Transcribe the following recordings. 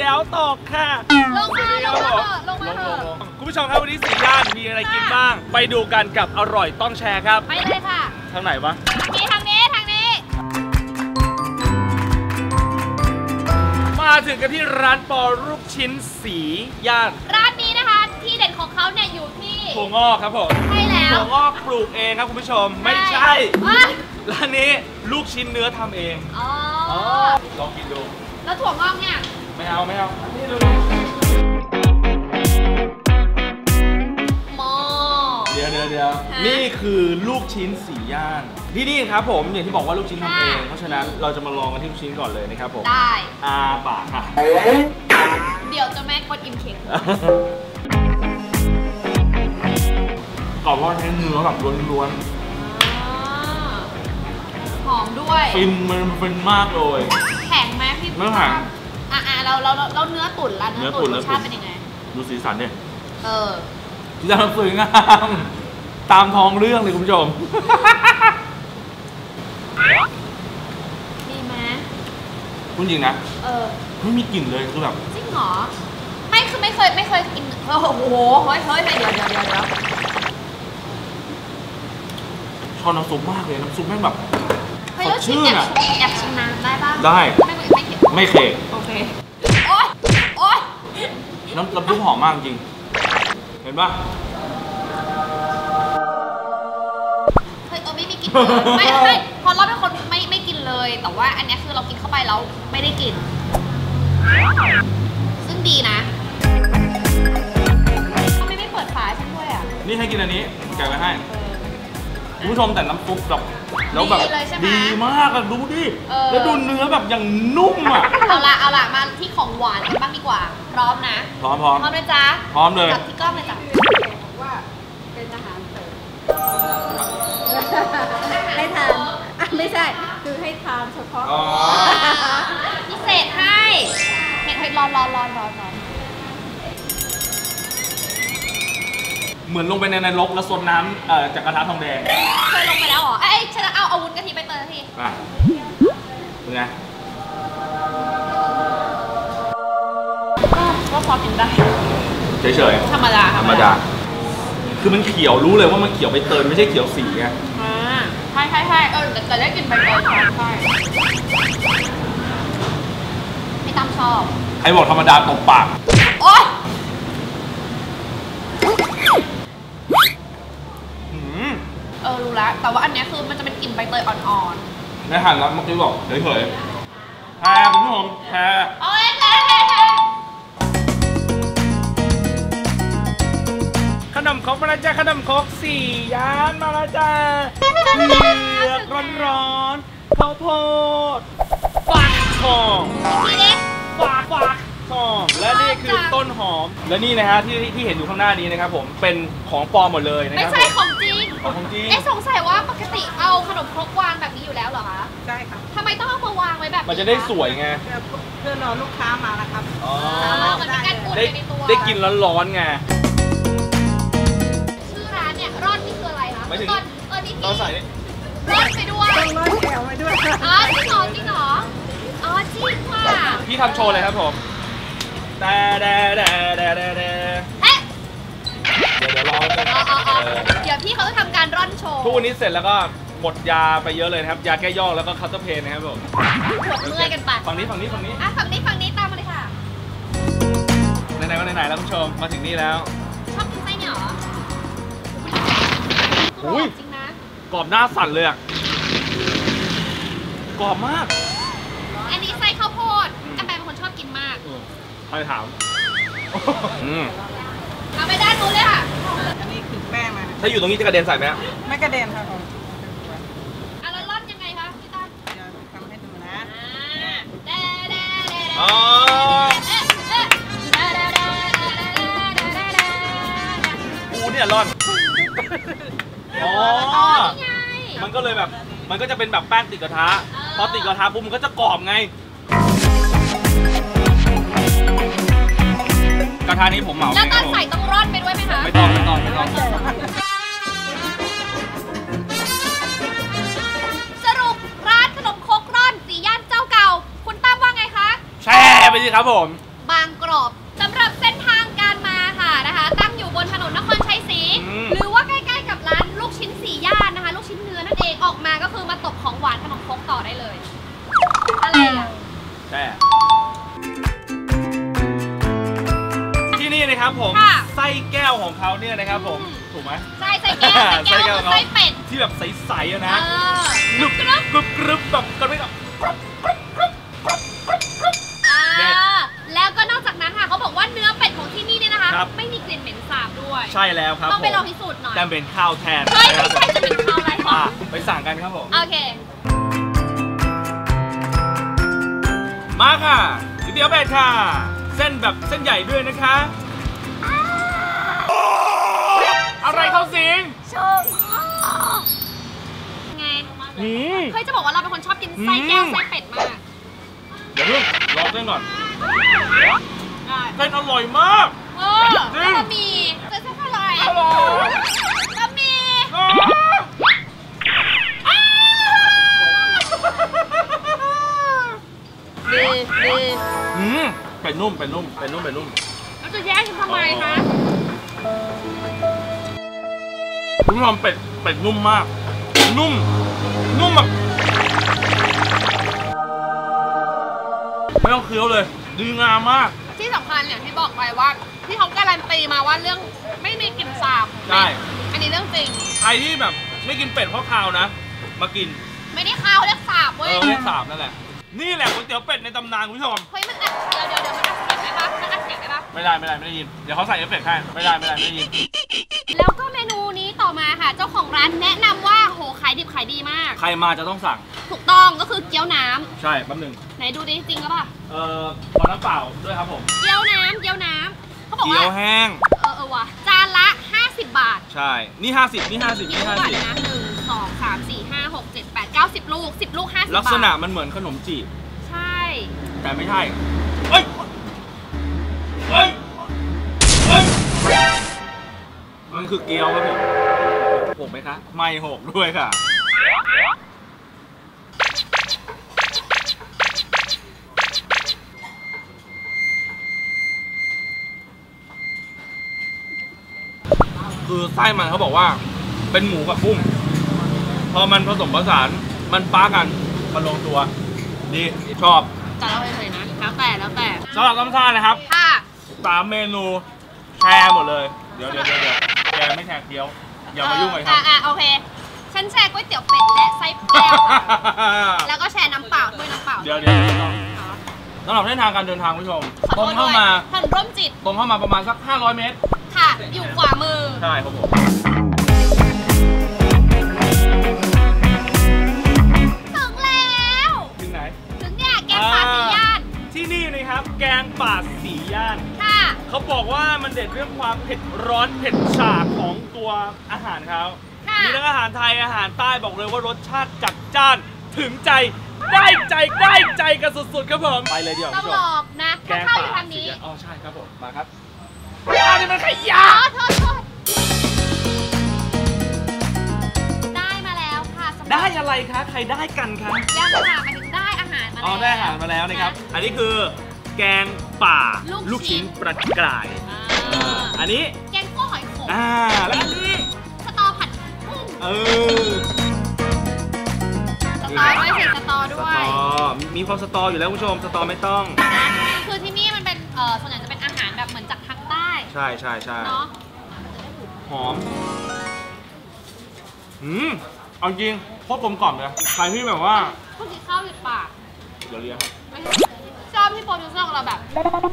วตกค่ะลงมาคุณผู้ชมครับวันนี้สีย่านมีอะไรกินบ้างไปดูกันกับอร่อยต้องแชร์ครับไปเลยค่ะทางไหนวะทางนี้มาถึงกันที่ร้านปอลูกชิ้นสีย่านร้านนี้นะคะที่เด่นของเขาเนี่ยอยู่ที่ถั่วงอกครับผมใช่แล้วถั่วงอกปลูกเองครับคุณผู้ชมไม่ใช่ร้านนี้ลูกชิ้นเนื้อทำเองลองกินดูแล้วถั่วงอกเนี่ยไม่เอานี่ดูเดี๋ยวนี่คือลูกชิ้นสีย่านที่นี่ครับผมอย่างที่บอกว่าลูกชิ้นทำเองเพราะฉะนั้นเราจะมาลองกันที่ลูกชิ้นก่อนเลยนะครับผมได้ปากค่ะเดี๋ยวจะแม่กดอิ่มเค็มกรอบเพราะใช้เนื้อแบบล้วนหอมด้วยฟินมันเป็นมากเลยแข็งไหมพี่ไม่แข็งเราเนื้อตุ๋นละเนื้อตุ๋นรสชาติเป็นยังไงดูสีสันเนี่ยสีสันสวยงามตามท้องเรื่องเลยคุณผู้ชมดีไหมคุณจริงนะไม่มีกลิ่นเลยคือแบบจริงเหรอไม่คือไม่เคยกินโอ้โหเฮ้ยเดี๋ยวชอบน้ำซุปมากเลยน้ำซุปแม่งแบบสดชื่นอ่ะแอบชิมน้ำได้ป่ะได้ไม่เค็มโอเคโอ๊ยน้ำซุปหอมมากจริงเห็นป่ะไม่มีกลิ่นไม่พอเราเป็นคนไม่กินเลยแต่ว่าอันนี้คือเรากินเข้าไปแล้วไม่ได้กลิ่นซึ่งดีนะทำไมไม่เปิดฝาฉันด้วยอ่ะนี่ให้กินอันนี้แกะไว้ให้คุณผู้ชมแต่น้ำซุปแบบแล้วแบบดีมากอะดูดิแล้วดูเนื้อแบบอย่างนุ่มอะเอาละมาที่ของหวานกันบ้างดีกว่าพร้อมนะพร้อมเลยจ้าพร้อมเลยกับที่กล้องเลยจ้ะว่าเป็นอาหารเสริมให้ทานไม่ใช่คือให้ทานเฉพาะพิเศษให้เห็ดร้อนเหมือนลงไปในนรกแล้วซดน้ำจากกระทะทองแดงเคยลงไปแล้วเหรอฉันเอาวุ้นกะทิไปเติมทีเป็นไงก็พอกินได้เฉยธรรมดาคือมันเขียวรู้เลยว่ามันเขียวไปเติมไม่ใช่เขียวสีไงใช่แต่ได้กินใบเตยใช่ไม่ตามชอบใครบอกธรรมดาตบปากโอ๊ยรู้แล้วแต่ว่าอันนี้คือมันจะเป็นกลิ่นใบเตยอ่อนๆในหันแล้วเมื่อกี้บอกเฉยๆแพรคุณผู้ชมแพรขนมครกมาแล้วจ้าขนมครกสี่ย่านมาแล้วจ้าเลือกร้อนๆข้าวโพดฟักทองฟักทองและนี่คือต้นหอมและนี่นะฮะที่เห็นอยู่ข้างหน้านี้นะครับผมเป็นของปลอมหมดเลยนะครับไม่ใช่ของจริงสงสัยว่าปกติเอาขนมครกวางแบบนี้อยู่แล้วเหรอคะใช่ค่ะทำไมต้องเอามาวางไว้แบบนี้มันจะได้สวยไงเพื่อรอลูกค้ามาแล้วครับมันเป็นการพูดในตัวได้กินร้อนๆไงชื่อร้านเนี่ยร่อนนี่คืออะไรคะไม่ถึงนี่เราใส่ร่อนไปด้วยร่อนแถวไปด้วยจริงเหรอจริงค่ะพี่ทำโชว์เลยครับผมเดี๋ยวรอเดี๋ยวพี่เขาจะทำการร่อนโชว์ทุกวันนี้เสร็จแล้วก็หมดยาไปเยอะเลยนะครับยาแก้ย่อแล้วก็คัตเตอร์เพนนะครับผมปวดเมื่อยกันไปฝั่งนี้ตามมาเลยค่ะไหนๆก็ไหนๆแล้วคุณผู้ชมมาถึงนี่แล้วชอบกินไส้เนี่ยหรอจริงนะกรอบหน้าสั่นเลยอะกรอบมากอันนี้ไส้ข้าวโพดแอมเป็นคนชอบกินมากใครถามเอาไปด้านนู้นเลยค่ะอันนี้คือแป้งมาถ้าอยู่ตรงนี้จะกระเด็นใส่ไหมไม่กระเด็นค่ะผมแล้วร่อนยังไงคะพี่ตั้มเดี๋ยวทำให้ดูนะเนี่ยร่อนมันก็เลยแบบมันก็จะเป็นแบบแป้งติดกระทะพอติดกระทะปุ๊บมันก็จะกรอบไงกระทะนี้ผมเหมาแล้วตอนใส่ต้องร่อนไปด้วยไหมคะไม่ต้องสรุปร้านขนมครกร่อนสีย่านเจ้าเก่าคุณตั้มว่าไงคะแชร์ไปสิครับผมบางรอบสำหรับเส้นทางการมาค่ะนะคะตั้งอยู่บนถนนนครชัยศรีหรือว่าใกล้ๆกับร้านลูกชิ้น4 ย่านนะคะลูกชิ้นเนื้อนั่นเองออกมาก็คือมาตบของหวานขนมครกต่อได้เลยอะไรอ่ะใช่ที่นี่นะครับผมไส้แก้วของเขาเนี่ยนะครับผมถูกไหมไส้แก้วไส้เป็ดที่แบบใสๆนะกรึบกรึบแบบกันไม่แบบแล้วก็นอกจากนั้นค่ะเขาบอกว่าเนื้อเป็ดของที่นี่เนี่ยนะคะไม่มีกลิ่นเหม็นสาบด้วยใช่แล้วครับต้องไปลองพิสูจน์หน่อยแต่เป็นข้าวแทนไม่ใช่จะเป็นข้าวอะไรไปสั่งกันครับผมโอเคมาค่ะก๋วยเตี๋ยวเป็ดค่ะเส้นแบบเส้นใหญ่ด้วยนะคะอะไรเข้าสิงชมไงเฮ้ยจะบอกว่าเราเป็นคนชอบกินไส้แก้วไส้เป็ดมากเดี๋ยวลองเส้นก่อนเส้นอร่อยมากแล้วก็มีเส้นอะไรก็มีเป็ดนุ่มเราจะแยกทำไมคะคุณผู้ชมเป็ดนุ่มมากนุ่มแบบไม่ต้องเคี้ยวเลยดีงามมากที่สำคัญเนี่ยที่บอกไปว่าที่เขาการันตีมาว่าเรื่องไม่มีกลิ่นสาบใช่อันนี้เรื่องจริงใครที่แบบไม่กินเป็ดเพราะคาวนะมากินไม่ได้คาวเรียกสาบเว้ยเรียกสาบนั่นแหละนี่แหละก๋วยเตี๋ยวเป็ดในตำนานคุณผู้ชมเฮ้ยมันเดี๋ยวมันอัดเสียงได้ปะมันอัดเสียงได้ปะไม่ได้ยินเดี๋ยวเขาใส่เอฟเฟกต์ให้ไม่ได้ยินแล้วก็เมนูนี้ต่อมาค่ะเจ้าของร้านแนะนำว่าโหขายดิบขายดีมากใครมาจะต้องสั่งถูกต้องก็คือเกี๊ยวน้ำใช่แป๊บนึงไหนดูดิจริงหรือเปล่าขอน้ำเปล่าด้วยครับผมเกี๊ยวน้ำเขาบอกว่าเกี๊ยวแห้งว่ะจานละ50 บาทใช่นี่50นี่50 นี่50นะ1 2 3 4 5 6 7 8 9 10 ลูก10 ลูก50 บาทลักษณะมันเหมือนขนมจีบใช่แต่ไม่ใช่มันคือเกี๊ยวครับผมหกไหมคะไม่หกด้วยค่ะคือไส้มันเขาบอกว่าเป็นหมูกับกุ้งพอมันผสมผสานมันป้ากันมันลงตัวดีชอบแต่เราเฉยๆนะแล้วแต่สำหรับน้ำซ่านะครับค่ะ 3 เมนูแชร์หมดเลยเดี๋ยวแชร์ไม่แชร์เกี๊ยวอย่ามายุ่งเลยครับโอเคฉันแชร์ก๋วยเตี๋ยวเป็ดและไส้แก้วแล้วก็แชร์น้ำเปล่าด้วยน้ำเปล่าเดี๋ยวสำหรับเส้นทางการเดินทางคุณผู้ชมตรงเข้ามาถนนร่มจิตตรงเข้ามาประมาณสัก500 เมตรค่ะอยู่ขวามือใช่ครับผมถึงแล้วถึงไหนถึงเนี่ยแกงป่า4 ย่านที่นี่นะครับแกงป่า4 ย่านค่ะเขาบอกว่ามันเด็ดเรื่องความเผ็ดร้อนเผ็ดฉ่าของตัวอาหารเขามีทั้งอาหารไทยอาหารใต้บอกเลยว่ารสชาติจัดจ้านถึงใจได้ใจกันสุดๆครับผมไปเลยเดี๋ยวต้องบอกนะแกงป่าทางนี้อ๋อใช่ครับผมมาครับอันนี้มันขยะได้มาแล้วค่ะได้อะไรคะใครได้กันคะยังค่ะมันถึงได้อาหารมาแล้วได้อาหารมาแล้วนะครับอันนี้คือแกงป่าลูกชิ้นปลากรายอันนี้แกงคั่วหอยขมแล้วอันนี้สตอผัดกุ้งสตอด้วยมีความสตออยู่แล้วคุณผู้ชมสตอไม่ต้องคือที่นี่มันเป็นส่วนใหญ่จะเป็นอาหารแบบเหมือนจากทางใต้ใช่เนาะหอมเอาจริงโคตรกลมกล่อมเลยใครที่แบบว่าพวกกินข้าวหยุดปากเดี๋ยวเรียกชอบที่โปรดิวเซอร์ของเราแบบ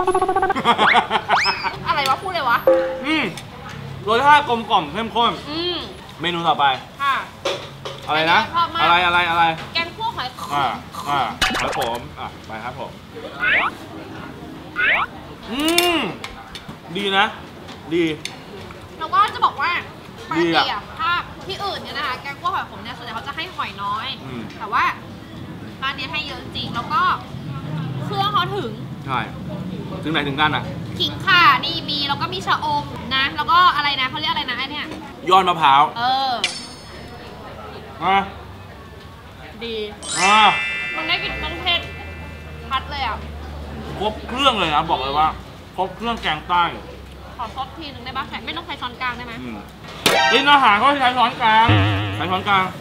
อะไรวะพูดเลยวะรสชาติกลมกล่อมเข้มข้นเมนูต่อไปค่ะอะไรนะอะไรแกงคั่วหอยขมหอยขมไปครับผมดีนะดีแล้วก็จะบอกว่าปกติถ้าที่อื่นเนี่ยนะคะแกงคั่วหอยขมเนี่ยส่วนใหญ่เขาจะให้หอยน้อยแต่ว่าร้านนี้ให้เยอะจริงแล้วก็เครื่องเขาถึงใช่ถึงไหนถึงกันขิงข่านี่มีแล้วก็มีชะอมนะแล้วก็อะไรนะเขาเรียกอะไรนะไอเนี่ยยอดมะพร้าวดีมันได้กลิ่นเครื่องเทศพัดเลยครบเครื่องเลยนะบอกเลยว่าครบเครื่องแกงใต้ขอซดทีนึงได้ปะไม่ต้องใช้ช้อนกลางได้ไหมกินอาหารเขาใช้ช้อนกลางใช้ช้อนกลาง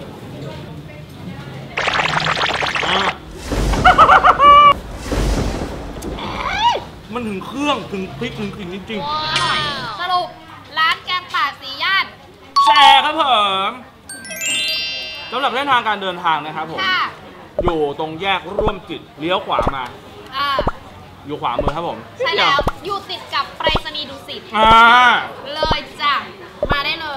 มันถึงเครื่องถึงพริกถึงกลิ่นจริงอร่อยสรุปร้านแกงป่าสีย่านๆแชร์ครับผมสำหรับเส้นทางการเดินทางนะครับผมค่ะอยู่ตรงแยกร่วมจิตเลี้ยวขวามาอ่าอยู่ขวามือครับผมใช่แล้วอยู่ติดกับไปรษณีย์ดุสิต เลยจ้ะมาได้เลย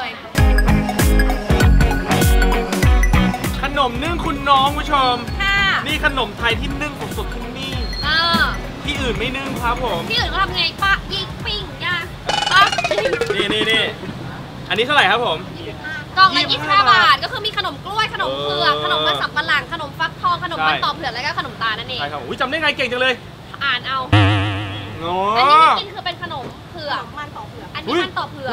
ขนมนึ่งคุณน้องผู้ชมค่ะนี่ขนมไทยที่นึ่งสดๆขึ้นนี่เออที่อื่นไม่นึ่งครับผมที่อื่นเขาทำไงปะยิงปิ้งย่างปะนี่อันนี้เท่าไหร่ครับผมกล่องละ 25 25 บาท ก็คือมีขนมกล้วย ขนมเผือกเออขนมมันสับปะหลัง ขนมฟักทอง ขนมมันใช่ต่อเผือก แล้วก็ขนมตาลนั่นเองใช่ครับอุ้ยจำได้ไงเก่งจังเลยอ่านเอาโอ้อันนี้ที่กินคือเป็นขนมเผือกมันต่อเผือกอันนี้มันต่อเผือก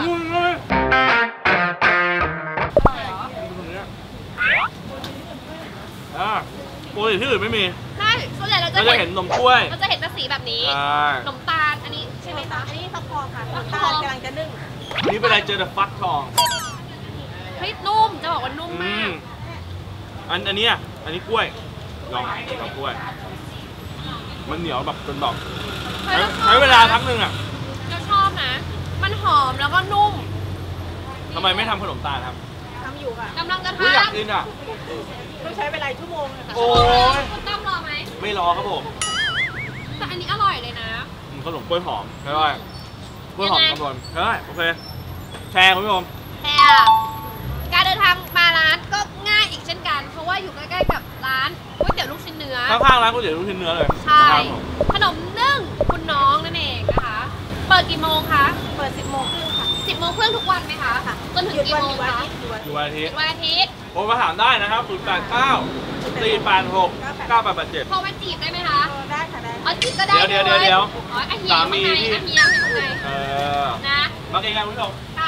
ปกติที่อื่นไม่มีใช่ส่วนใหญ่เราจะเราจะเห็นนมกล้วยเราจะเห็นเป็นสีแบบนี้ใช่ขนมตาล อันนี้ใช่ไหมคะอันนี้ฟักทองค่ะฟัฟักกททออง งกำลังจะนึ่งอันนี้เป็นอะไรเจอแต่ฟักทองเฮ้ยนุ่ม จะบอกว่านุ่มมากอันเนี้ยอันนี้กล้วย ลองกับกล้วย มันเหนียวแบบจนดอก ใช้เวลาพักหนึ่งอ่ะเราชอบนะ มันหอมแล้วก็นุ่มทำไมไม่ทำขนมตาลครับทำอยู่ค่ะกำลังจะอุ๊ยอยากทำกินอ่ะต้องใช้เวลาชั่วโมงนะคะโอ้ยคุณตั้มรอไหมไม่รอครับผมแต่อันนี้อร่อยเลยนะขนมกล้วยหอมใช่ไหมกล้วยหอมยังไงครับผมใช่โอเค แชร์คุณผู้ชมแพรการเดินทางมาร้านก็ง่ายอีกเช่นกัน เพราะว่าอยู่ใกล้ๆกับร้านก๋วยเตี๋ยวลูกชิ้นเนื้อข้างๆร้านก๋วยเตี๋ยวลูกชิ้นเนื้อเลยใช่ครับผมขนมนึ่งคุณน้องนั่นเองนะคะ เปิดกี่โมงคะเปิด 10 โมงครึ่งค่ะ 10 โมงครึ่งทุกวันไหมคะจนถึงหยุดกี่วันโมหงยุดวันคะอาทิตย์หยุดวันอยู่วันอาทิตย์วันอาทิตย์โทรมาถามได้นะครับ 089 486 9887 โทรมาจีบได้ไหมคะได้ค่ะได้อ๋อจีบก็ได้เดี๋ยวด้วยเดี๋ยวอ๋ออาเฮียสาอยู่มีข้างในที่อาเฮียอยู่ข้างในเออนะมาเองกันคุณผู้ชมค่ะ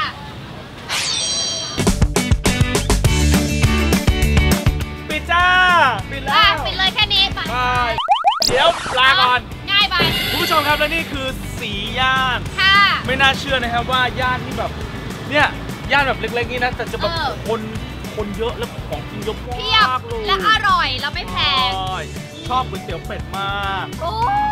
ปิดจ้า ปิดแล้วปิดเลยแค่นี้ไปบายเดี๋ยวลาก่อนง่ายไปคุณผู้ชมครับและนี่คือสีย่านค่ะไม่น่าเชื่อนะครับว่าย่านที่แบบ เนี่ยย่านแบบเล็กๆนี่นะแต่จะแบบเออคนเยอะแล้วของกินเยอะเพียบมากเลยและอร่อยแล้วไม่แพงใช่ชอบก๋วยเตี๋ยวเป็ดมากโอ้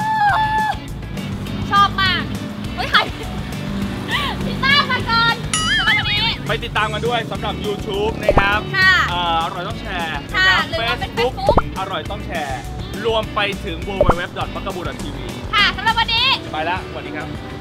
ชอบมากเฮ้ยใครพี่ต้ามาก่อนสำหรับวันนี้ไปติดตามกันด้วยสำหรับ YouTube นะครับค่ะอร่อยต้องแชร์ค่ะนะครับหรือว่าเป็น Facebook Facebook อร่อยต้องแชร์ รวมไปถึง www.makabu.tv ค่ะสำหรับวันนี้ไปแล้วสวัสดีครับ